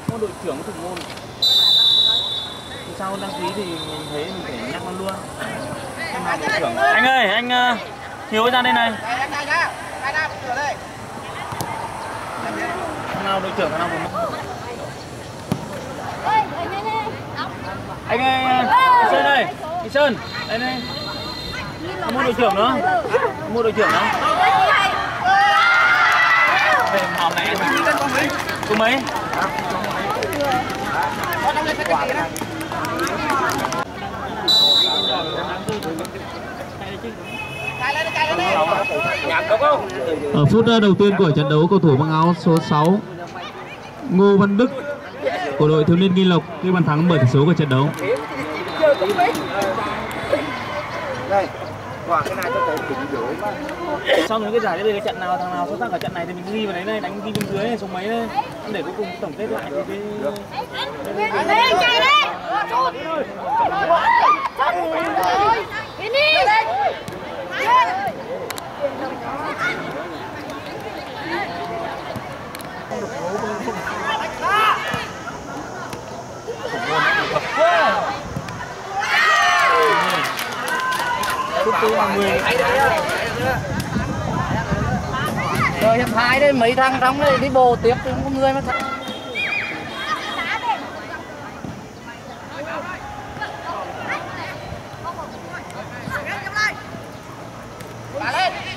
môn đội trưởng thủ môn. Sau đăng ký thì mình thấy mình phải nhắc nó luôn. Anh nào đội trưởng. Anh ơi, anh Hiếu ra đây này. Thằng nào đội trưởng, thằng nào thủ môn. Anh ơi, Sơn ơi, chị Sơn, đây đây. Mua đội trưởng nữa. Mua đội trưởng nữa. Về hòm này có mấy? Ở phút đầu tiên của trận đấu, cầu thủ mang áo số 6 Ngô Văn Đức của đội thiếu niên Nghi Lộc ghi bàn thắng mở tỷ số của trận đấu. Xong những cái giải đây, cái trận nào thằng nào xuất sắc ở trận này thì mình ghi vào đấy này, đánh ghi bên dưới này, số mấy đây, để cuối cùng tổng kết lại thì rồi hiệp 2 đấy, mấy thằng trong đây đi bộ tiếp thì không có người mà thật. Lên.